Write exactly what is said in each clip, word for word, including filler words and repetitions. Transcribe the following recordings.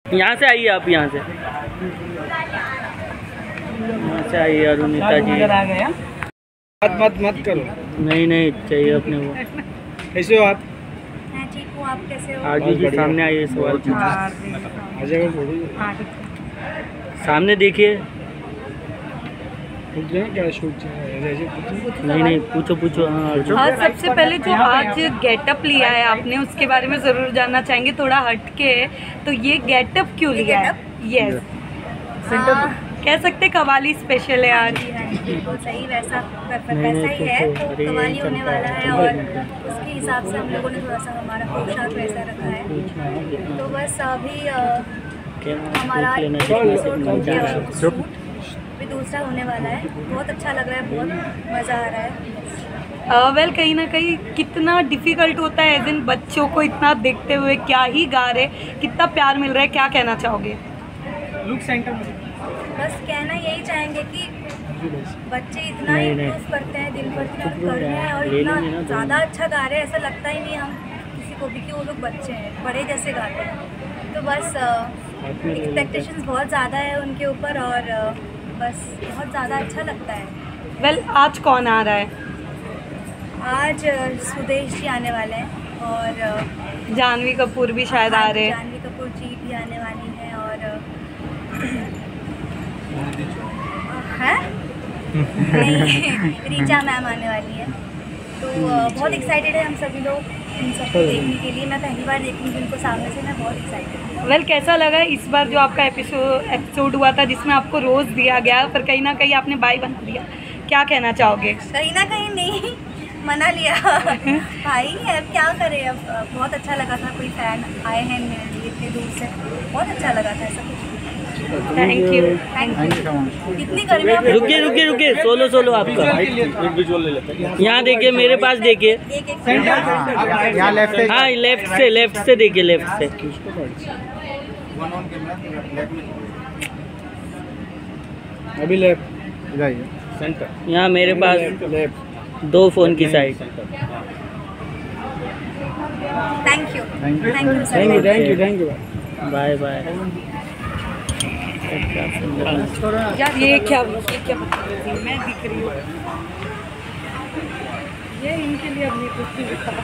यहाँ से आइए आप, यहाँ से यहाँ से आइए अरुणिता जी। मत मत मत करो। नहीं नहीं चाहिए अपने वो। कैसे हो आप? मैं ठीक हूँ, आप कैसे हो? आरजू जी सामने आइए, सवाल सामने देखिए। क्या शूट नहीं नहीं पूछो पूछो। हाँ, सबसे पहले जो आज गेटअप लिया है आपने, उसके बारे में ज़रूर जानना चाहेंगे। थोड़ा हटके, तो ये गेटअप क्यों लिया है? यस, कह सकते कवाली स्पेशल है आज। बिल्कुल सही, वैसा वैसा ही है, तो कवाली होने वाला है और उसके हिसाब से हम लोगों ने थोड़ा सा हमारा पोशाक वैसा रखा है। तो बस अभी हमारा शूट भी दूसरा होने वाला है। बहुत अच्छा लग रहा है, बहुत मज़ा आ रहा है। वेल uh, well, कहीं ना कहीं कितना डिफ़िकल्ट होता है दिन बच्चों को इतना देखते हुए, क्या ही गा रहे, कितना प्यार मिल रहा है, क्या कहना चाहोगे? लुक सेंटर में बस कहना यही चाहेंगे कि बच्चे इतना इम्प्रूव करते हैं दिन प्रतिदिन कर रहे हैं और इतना ज़्यादा अच्छा गा रहे हैं, ऐसा लगता ही नहीं हम किसी को भी कि वो लोग बच्चे हैं, बड़े जैसे गाते हैं। तो बस एक्सपेक्टेशंस बहुत ज़्यादा है उनके ऊपर और uh, बस बहुत ज़्यादा अच्छा लगता है। वेल well, आज कौन आ रहा है? आज सुदेश जी आने वाले हैं और जानवी कपूर भी शायद आ रहे हैं। जानवी कपूर जी भी आने वाली हैं और है नहीं रीचा मैम आने वाली है। तो बहुत एक्साइटेड है हम सभी लोग इन सबको देखने के लिए। मैं पहली बार देख रही हूँ उनको सामने से, मैं बहुत एक्साइटेड हूँ। वेल well, कैसा लगा इस बार जो आपका एपिसोड एपिसोड हुआ था जिसमें आपको रोज़ दिया गया, पर कहीं ना कहीं आपने बाई बना दिया, क्या कहना चाहोगे? कहीं ना कहीं नहीं मना लिया भाई, अब क्या करें। अब बहुत अच्छा लगा था, कोई फैन आए हैं मेरे लिए इतने दूर से, बहुत अच्छा लगा था सब कुछ। Thank you thank you. कितनी गर्मी है। रुकिए रुकिए रुकिए, सोलो सोलो आपका। यहाँ देखिए, मेरे पास देखिए। यहाँ लेफ्ट से, हाँ लेफ्ट से, लेफ्ट से देखिए, लेफ्ट से। अभी लेफ्ट जाइए, सेंटर। यहाँ मेरे पास लेफ्ट दो फोन की side. Thank you thank you thank you thank you thank you thank you bye bye. यार ये क्या ये क्या मैं दिख रही हूँ, ये इनके लिए अपनी कुर्सी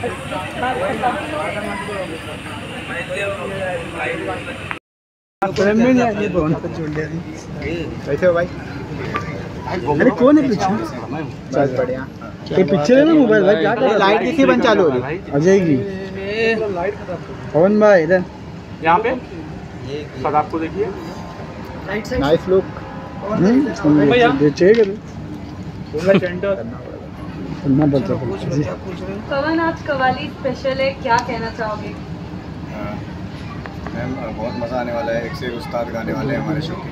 कैसे हो भाई? अरे कौन है पीछे? चल बढ़िया। ये पीछे है ना मोबाइल भाई, क्या कर? लाइट किसी बंद चालू हो रही आ जाएगी। पवन भाई इधर, यहाँ पे सर आपको देखिए, नाइस लुक। पवन आज कवाली स्पेशल है, क्या कहना चाहोगे? मैम बहुत मज़ा आने वाला है, एक से उस्ताद गाने वाले हैं हमारे शो के,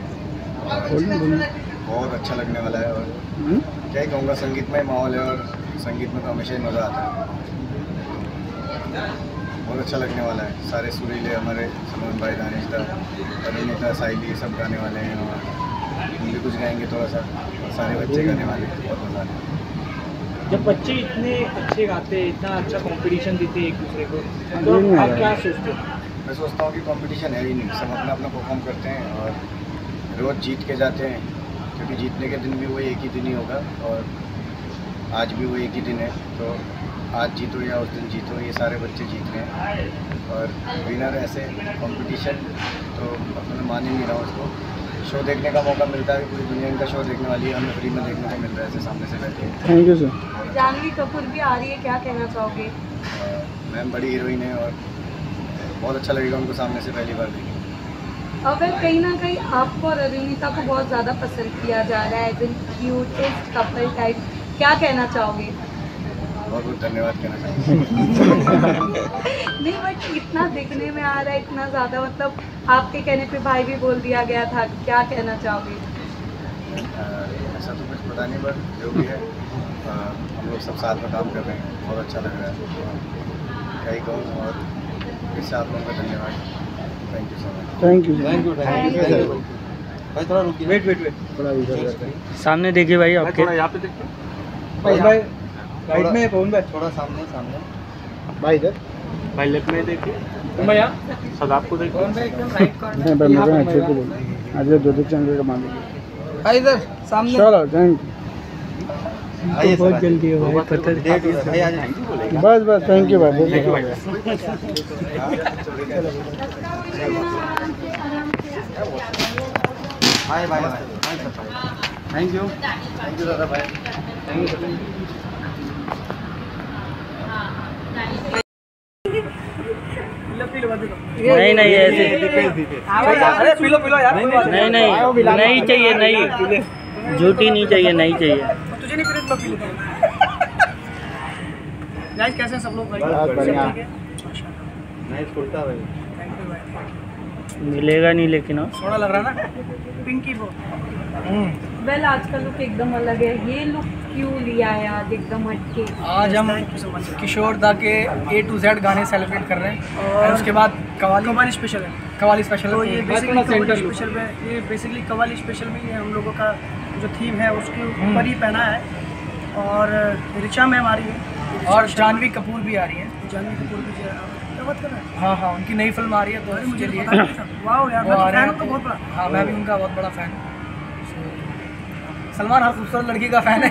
बहुत अच्छा लगने वाला है। और क्या ही कहूँगा, संगीतमय माहौल है और संगीत में तो हमेशा ही मज़ा आता है, बहुत अच्छा लगने वाला है। सारे सुरीले हमारे सलमान भाई, दानिश दा, अरुणिता, साइली सब गाने वाले हैं और हम भी कुछ गाएंगे थोड़ा सा, और सारे बच्चे गाने वाले हैं, बहुत मज़ा आने वाला है। जब बच्चे इतने अच्छे गाते हैं, इतना अच्छा कंपटीशन देते हैं एक दूसरे को, तो आप क्या सोचते हैं? मैं सोचता हूँ कि कंपटीशन है ही नहीं, सब अपना अपना परफॉर्म करते हैं और रोज़ जीत के जाते हैं, क्योंकि जीतने के दिन भी वही एक ही दिन ही होगा और आज भी वो एक ही दिन है। तो आज जीतो या उस दिन जीतो, ये सारे बच्चे जीत रहे हैं और विनर ऐसे कंपटीशन तो अपने मान ही नहीं रहा उसको। शो देखने का मौका मिलता है, पूरी दुनिया इनका शो देखने वाली है, हमें फ्री में देखने को मिल रहा है ऐसे सामने से बैठे। Thank you sir. Janhvi Kapoor भी आ रही है, क्या कहना चाहोगे? मैम बड़ी हीरोइन है और बहुत अच्छा लगेगा उनको सामने से पहली बार देखें। अगर कहीं ना कहीं आपको और अरुणिता को बहुत ज़्यादा पसंद किया जा रहा है, as an cutest couple type, क्या कहना चाहोगे? बहुत बहुत धन्यवाद कहना चाहूँगा। नहीं बट इतना दिखने में आ रहा है, इतना ज़्यादा, मतलब आपके कहने पे भाई भी बोल दिया गया था, क्या कहना चाहोगे? ऐसा तो कुछ पता नहीं, पर जो भी है आ, हम लोग सब साथ में काम कर रहे हैं, बहुत अच्छा लग रहा है, क्या ही कहूँ। और इससे आप लोगों का धन्यवाद, thank you so much. Thank you thank you thank you भाई। थोड़ा रुकिए, वेट वेट वेट थोड़ा इधर सामने देखिए भाई आपके, यहाँ पे देखिए भाई, भाई राइट में पवन भाई, थोड़ा सामने सामने भाई, इधर भाई लेफ्ट में देखिए। भैया सब आपको देखो नहीं भाई मेरे अच्छे को बोल आज दो दो चैनल का मालिक भाई इधर सामने चलो थैंक यू बहुत जल्दी हो भाई पता है बस बस थैंक यू भाई थैंक यू भाई bye bye thank you thank you दादा भाई थैंक यू नहीं नहीं ऐसे अरे पिलो पिलो यार नहीं नहीं नहीं चाहिए नहीं झूठी नहीं चाहिए नहीं चाहिए तुझे नहीं पीना पी लेता गाइस कैसे हैं सब लोग भाई बढ़िया नहीं छोड़ता भाई थैंक यू भाई मिलेगा नहीं लेकिन और सोना लग रहा ना पिंकी वो वेल आज का लुक एकदम अलग है। ये लुक क्यों लिया है आज एकदम हटके? आज हम किशोर दा के ए टू जेड गाने सेलिब्रेट कर रहे हैं और उसके बाद कवाली कवाली स्पेशल है कवाली स्पेशल तो ये बेसिकली कवाली स्पेशल में ये बेसिकली कवाली स्पेशल में ये हम लोगों का जो थीम है उसके ऊपर ही पहना है और ऋचा मैम आ रही है और जानवी कपूर भी आ रही है जानवी कपूर भी क्या बात कर रहे हैं हाँ हाँ उनकी नई फिल्म आ रही है तो मुझे लिए वाह यार मैं फैन हूं तो बहुत बड़ा हाँ मैं भी उनका बहुत बड़ा फैन हूँ सलमान हर खूबसूरत लड़की का फैन है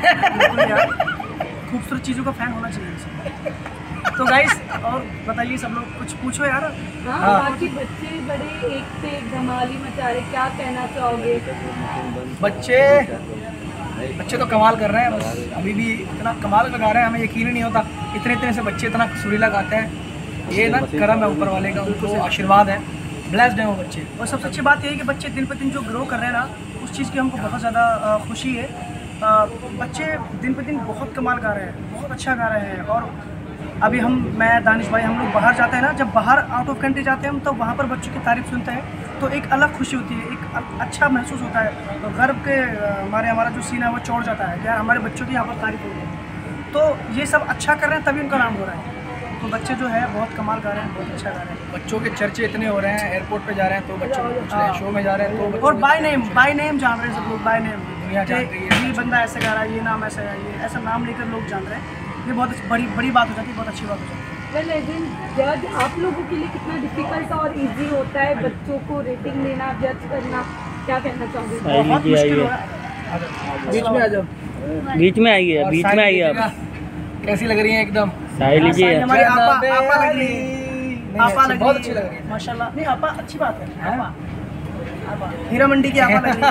खूबसूरत चीज़ों का फैन होना चाहिए तो गाइस और बताइए सब लोग कुछ पूछो यार हाँ, हाँ। बाकी बच्चे बड़े एक से एक धमाली मचा रहे क्या कहना चाहोगे? बच्चे बच्चे तो कमाल कर रहे हैं बस अभी भी इतना कमाल लगा रहे हैं हमें यकीन ही नहीं होता इतने इतने से बच्चे इतना सुरीला गाते हैं ये ना करम है ऊपर वाले का उनको आशीर्वाद है ब्लेस्ड हैं वो बच्चे और सबसे अच्छी बात यही है कि बच्चे दिन पर दिन जो ग्रो कर रहे हैं ना उस चीज़ की हमको बहुत ज़्यादा खुशी है आ, बच्चे दिन पर दिन बहुत कमाल गा रहे हैं बहुत अच्छा गा रहे हैं और अभी हम मैं दानिश भाई हम लोग बाहर जाते हैं ना जब बाहर आउट ऑफ कंट्री जाते हैं हम तो वहाँ पर बच्चों की तारीफ सुनते हैं तो एक अलग खुशी होती है एक अच्छा महसूस होता है तो गर्व के हमारे हमारा जो सीन है वो चौड़ जाता है यार हमारे बच्चों की यहाँ पर तारीफ हो रही है तो ये सब अच्छा कर रहे हैं तभी उनका नाम हो रहा है तो बच्चे जो है बहुत कमाल गा रहे हैं बहुत अच्छा गा रहे हैं बच्चों के चर्चे इतने हो रहे हैं एयरपोर्ट पे जा रहे हैं तो बच्चों को पूछ रहे हैं शो में जा रहे हैं तो और बाय नेम बाय नेम जान रहे हैं सब लोग बाय नेम दुनिया जान रही है ये बंदा ऐसे गा रहा है ये नाम ऐसा है ये ऐसा नाम लेकर लोग जान रहे हैं ये बहुत बड़ी बड़ी बात हो जाती है बहुत अच्छी बात हो जाती है वेल लेजेंड जज आप लोगों के लिए कितना डिफिकल्ट और इजी होता है बच्चों को रेटिंग देना जज करना क्या कहना चाहोगे? बहुत मुश्किल हो रहा है बीच में आ जाओ बीच में आइए बीच में आइए आप कैसी लग रही है एकदम साहिल जी हमारी आपा आपा लग रही है आपा लग बहुत अच्छी लग रही है माशाल्लाह नहीं आपा अच्छी बात है आपा आपा हीरा मंडी की आपा लग रही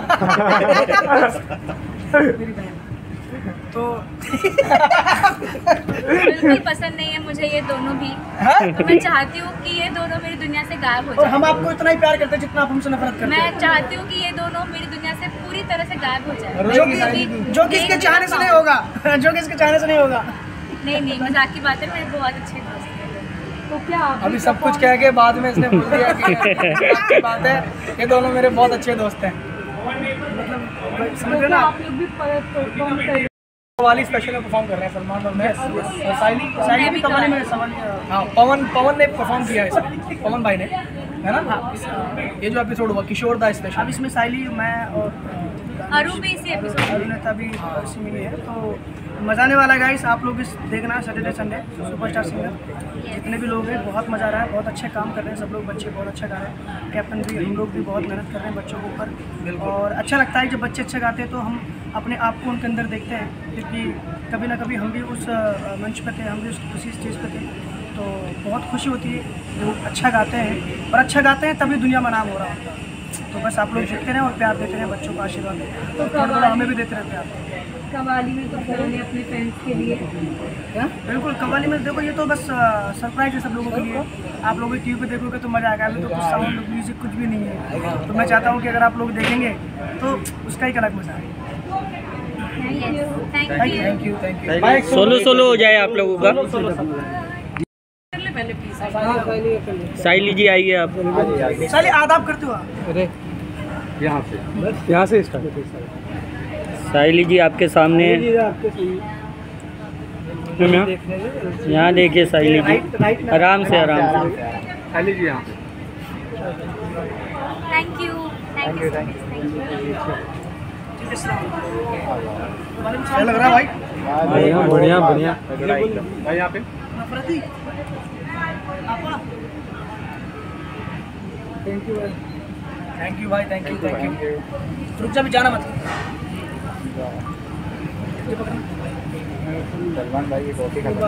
है मेरी बहन तो बिल्कुल पसंद नहीं है मुझे ये दोनों भी तो मैं चाहती हूँ कि ये दोनों मेरी दुनिया से गायब हो और हम आपको इतना ही प्यार करते हैं जितना आप हमसे नफरत करते हैं मैं चाहती हूँ कि ये दोनों मेरी दुनिया से पूरी तरह से गायब हो जाए जो कि जो किसके चाहने से नहीं होगा जो किसके चाहने से नहीं होगा नहीं नहीं मजाक की बात है मेरे बहुत अच्छे दोस्त हैं तो क्या अभी सब कुछ कह के बाद में इसने बोल दिया कि अच्छी बात है ये दोनों मेरे बहुत अच्छे दोस्त हैं मतलब समझ रहे ना आप लोग भी परफॉर्म कर कवाली स्पेशल में परफॉर्म कर रहे हैं सलमान और मैं और साइली साइली भी कवाली में सवाल हाँ पवन पवन ने परफॉर्म किया है इसमें पवन भाई ने है ना ये जो एपिसोड हुआ किशोर दा स्पेशल अब इसमें साइली मैं और अरू भी इसी एपिसोड अरुणिता भी इसी में ही है तो मज़ा आने वाला है गाइस आप लोग इस देखना सैटरडे संडे सुपरस्टार सिंगर जितने भी लोग हैं बहुत मज़ा आ रहा है बहुत अच्छे काम कर रहे हैं सब लोग बच्चे बहुत अच्छा गा रहे हैं कैप्टन भी हम लोग भी बहुत मेहनत कर रहे हैं बच्चों के ऊपर और अच्छा लगता है जब बच्चे अच्छा गाते हैं तो हम अपने आप को उनके अंदर देखते हैं क्योंकि कभी ना कभी हम भी उस मंच पे थे हम भी उस उसी स्टेज पे थे तो बहुत खुशी होती है जब अच्छा गाते हैं और अच्छा गाते हैं तभी दुनिया में नाम हो रहा होता है तो बस आप लोग देखते रहें और प्यार देते रहें बच्चों का आशीर्वाद देते हैं तो थोड़ा थोड़ा हमें भी देते रहते हैं आप कवाली में तो गाने अपने फैंस के लिए क्या बिल्कुल कवाली में देखो ये तो बस सरप्राइज है सब लोगों के लिए आप लोग टीवी पे देखोगे तो मज़ा आएगा अभी तो कुछ साउंड म्यूजिक कुछ भी नहीं है तो मैं चाहता हूँ कि अगर आप लोग देखेंगे तो उसका ही अलग मज़ा आएगा thank thank you you thank you solo solo हो जाए आप लोगों का साहिल जी आइए आप साली आदाब करते हो अरे यहाँ से यहाँ से साहिल जी आपके सामने यहाँ देखिए साहिल जी आराम से आराम से साली जी यहाँ thank you thank you thank लग रहा है भाई बढ़िया बढ़िया भाई यहाँ पे नफरती आपा थैंक यू भाई, थैंक यू भाई, थैंक यू थैंक यू। रुक जा, भी जाना मत। सलमान भाई ये कॉफी खा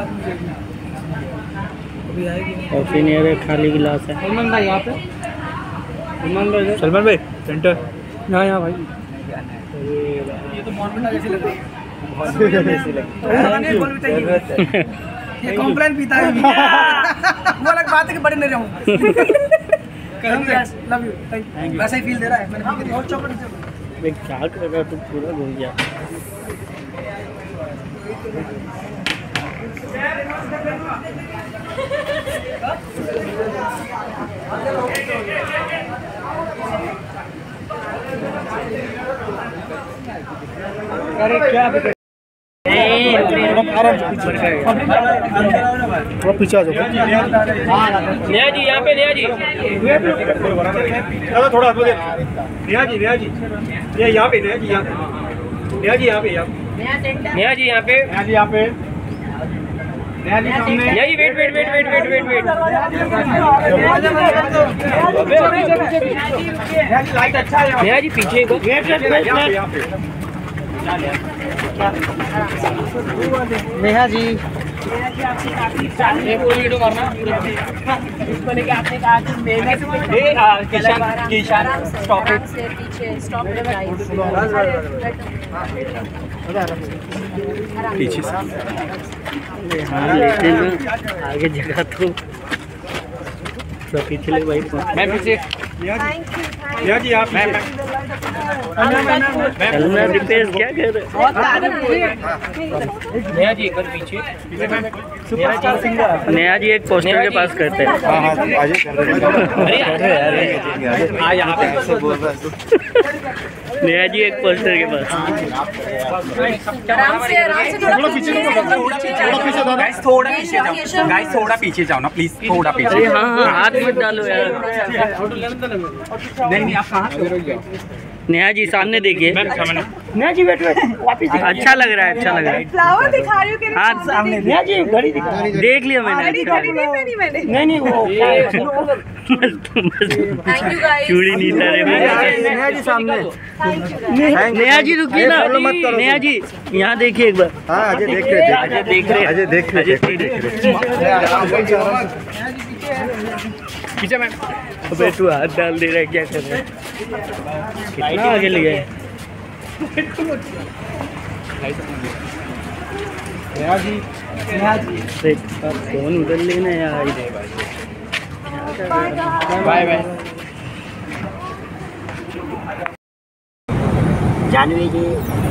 अभी आएगी। कॉफी नहीं है, खाली गिलास है। सलमान भाई यहाँ पे, सलमान भाई, सलमान भाई सेंटर यहाँ यहाँ भाई। ये तो मॉर्निंग जैसे लग रहा है, ये कॉम्प्लेन पीता है। वो अलग बात है कि बड़े नहीं रहूँ। लव यू, वैसा ही फील दे रहा है। मैंने और चॉकलेट मैं क्या कर रहा तू पूरा घूम गया। अरे क्या आराम से पीछे आ जाओ। नेहा जी यहाँ पे, नेहा जी थोड़ा नेहा जी, नेहा जी ये यहाँ पे, नेहा जी यहाँ, नेहा जी यहाँ पे, नेहा जी यहाँ पे, नेहा जी यहाँ पे, नेहा जी सामने। Neha ji wait wait wait wait wait wait wait light अच्छा है। नेहा जी पीछे को। नेहा जी वीडियो करना इसको लेके आपने कहा कि मेहनत किसान किसान स्टॉप से पीछे स्टॉप पीछे से हाँ, लेकिन आगे जगह तो तो पीछे ले भाई। मैं पीछे नेहा जी आप चलना रिपेयर क्या कर रहे नेहा जी एक बार पीछे। नेहा जी एक पोस्टर के पास करते हैं। नेहा जी एक पोस्टर के पास। आराम से आराम से थोड़ा पीछे गाइस थोड़ा पीछे जाओ, गाइस थोड़ा पीछे जाओ ना प्लीज, थोड़ा पीछे। हाँ हाँ हाथ मत डालो यार। नहीं नहीं आप कहाँ? नेहा जी सामने देखिए। नेहा जी वेट वेट वापस। अच्छा लग रहा है, अच्छा लग रहा है। फ्लावर दिखा रही हूँ कि हाथ सामने। नेहा जी घड़ी दिखा, देख लिया मैंने। अच्छा नहीं नहीं वो थैंक यू गाइस। चूड़ी नहीं तारे। नेहा जी सामने। नेहा जी रुकिए ना, नेहा जी यहाँ देखिए एक बार। हाँ अजय देख रहे, अजय देख रहे, अजय देख रहे, पीछे मैम। अबे तू हाथ डाल दे रहा है, क्या कर रहा है? कितना आगे ले गए? नेहा जी, नेहा जी फोन उधर लेना यार। Bye bye. Janhvi ji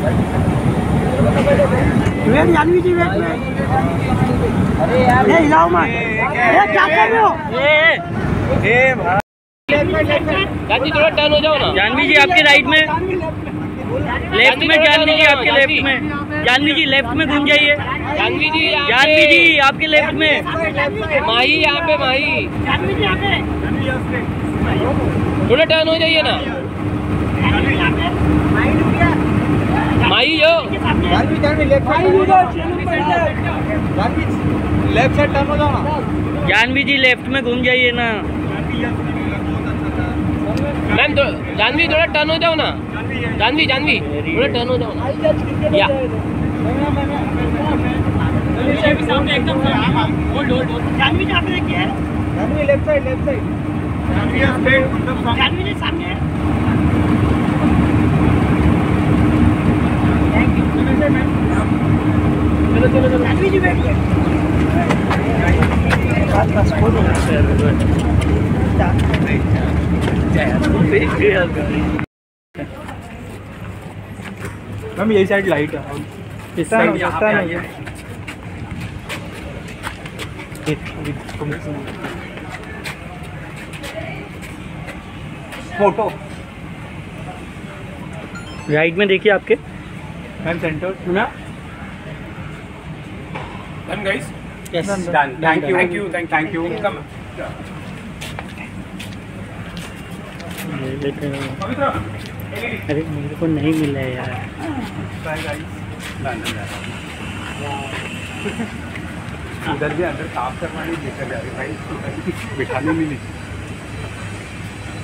wait, Janhvi ji wait wait. अरे यार ये हिलाओ मत। ये क्या कर रहे हो? ए भाई जानवी थोड़ा टर्न हो जाओ ना। जानवी जी आपके राइट में, लेफ्ट में। जानवी जी आपके लेफ्ट में। जानवी जी लेफ्ट में घूम जाइए। जानवी जी, जानवी जी आपके लेफ्ट में। माही यहाँ पे, माही थोड़ा टर्न हो जाइए ना। माही जो Janhvi, Janhvi left side, Janhvi left side turn हो जाओ ना। जानवी जी लेफ्ट में घूम जाइए ना। मैम जानवी थोड़ा टर्न हो जाओ ना। जानवी, जानवी थोड़ा टर्न हो जाओ ना। या सामने एकदम होल्ड होल्ड। जानवी जी आप देखिए, Janhvi left side, left side. Janhvi ji सामने। चलो चलो चलो जानवी जी बैठ गए। मैम यही साइड लाइट है, इस साइड आता नहीं है। फोटो राइट में देखिए आपके। मैम सेंटर सुना Done guys? Yes. Done. Thank you. Thank you. Thank you. Come. अरे मेरे को नहीं मिला है यार। उधर भी अंदर साफ करवाने लेकर जा रहे भाई, बिठाने में नहीं।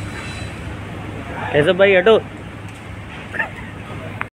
कैसे भाई हटो।